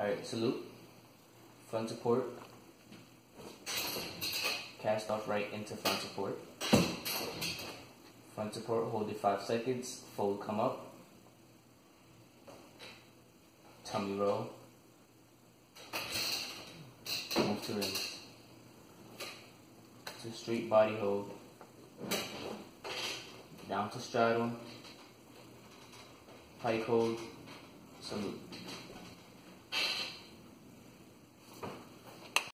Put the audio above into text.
Alright, salute. Front support. Cast off right into front support. Front support, hold it 5 seconds. Fold, come up. Tummy roll. Move to rings. To straight body hold. Down to straddle. Pike hold. Salute.